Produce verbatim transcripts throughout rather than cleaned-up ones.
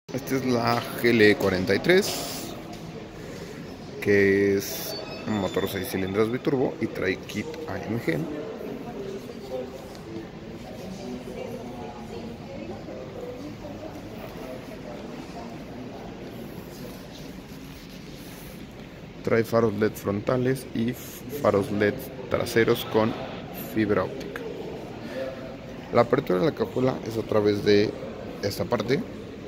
Esta es la G L E cuarenta y tres, que es un motor seis cilindros biturbo y trae kit A M G. Trae faros L E D frontales y faros L E D traseros con fibra óptica. La apertura de la cajuela es a través de esta parte.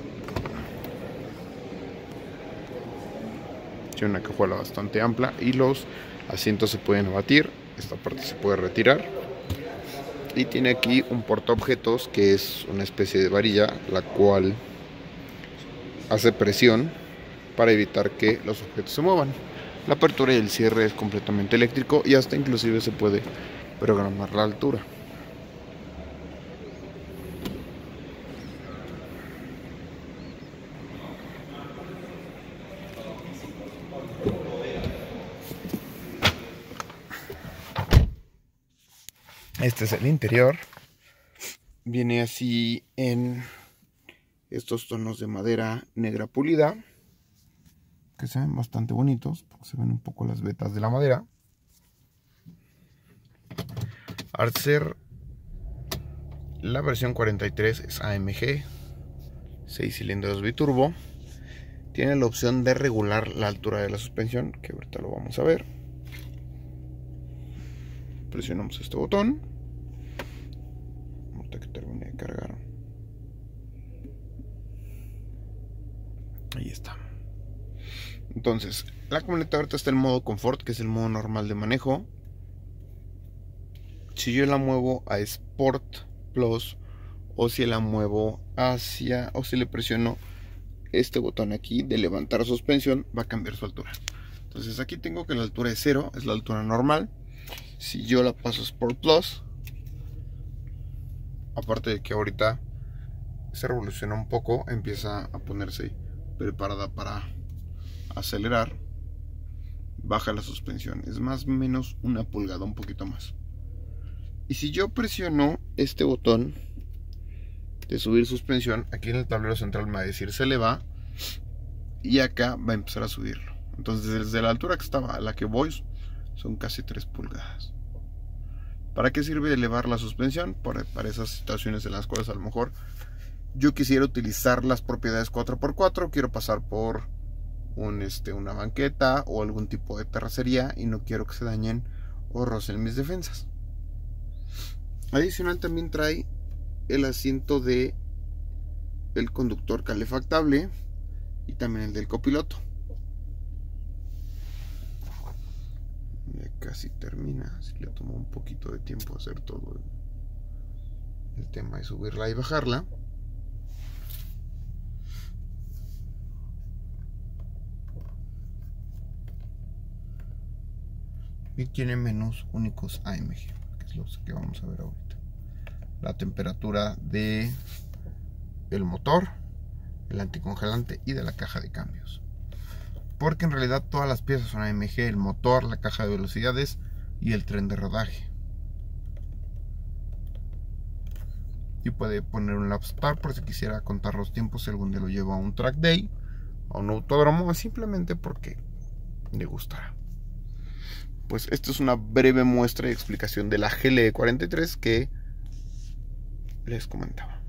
Tiene una cajuela bastante amplia y los asientos se pueden abatir. Esta parte se puede retirar. Y tiene aquí un portaobjetos, que es una especie de varilla, la cual hace presión para evitar que los objetos se muevan. La apertura y el cierre es completamente eléctrico y hasta inclusive se puede programar la altura. Este es el interior. Viene así en estos tonos de madera negra pulida, que se ven bastante bonitos porque se ven un poco las vetas de la madera. Al ser la versión cuarenta y tres es A M G, seis cilindros biturbo, tiene la opción de regular la altura de la suspensión, que ahorita lo vamos a ver. Presionamos este botón hasta que termine de cargar. Ahí está. Entonces, la camioneta ahorita está en modo confort, que es el modo normal de manejo. Si yo la muevo a Sport Plus, o si la muevo hacia, o si le presiono este botón aquí de levantar suspensión, va a cambiar su altura. Entonces aquí tengo que la altura es cero, es la altura normal. Si yo la paso a Sport Plus, aparte de que ahorita se revoluciona un poco, empieza a ponerse preparada para acelerar, baja la suspensión, es más o menos una pulgada, un poquito más. Y si yo presiono este botón de subir suspensión, aquí en el tablero central me va a decir se eleva, y acá va a empezar a subirlo. Entonces desde la altura que estaba a la que voy son casi tres pulgadas. ¿Para qué sirve elevar la suspensión? Para, para esas situaciones en las cuales a lo mejor yo quisiera utilizar las propiedades cuatro por cuatro, quiero pasar por un, este, una banqueta o algún tipo de terracería y no quiero que se dañen o rocen mis defensas. Adicional también trae el asiento de el conductor calefactable y también el del copiloto. Ya casi termina, así le tomó un poquito de tiempo hacer todo el, el tema de subirla y bajarla. Y tiene menús únicos A M G, que es lo que vamos a ver ahorita. La temperatura de el motor, el anticongelante y de la caja de cambios. Porque en realidad todas las piezas son A M G, el motor, la caja de velocidades y el tren de rodaje. Y puede poner un lap start por si quisiera contar los tiempos, si algún día lo lleva a un track day, a un autódromo, o simplemente porque le gustará. Pues esto es una breve muestra y explicación de la G L E cuarenta y tres que les comentaba.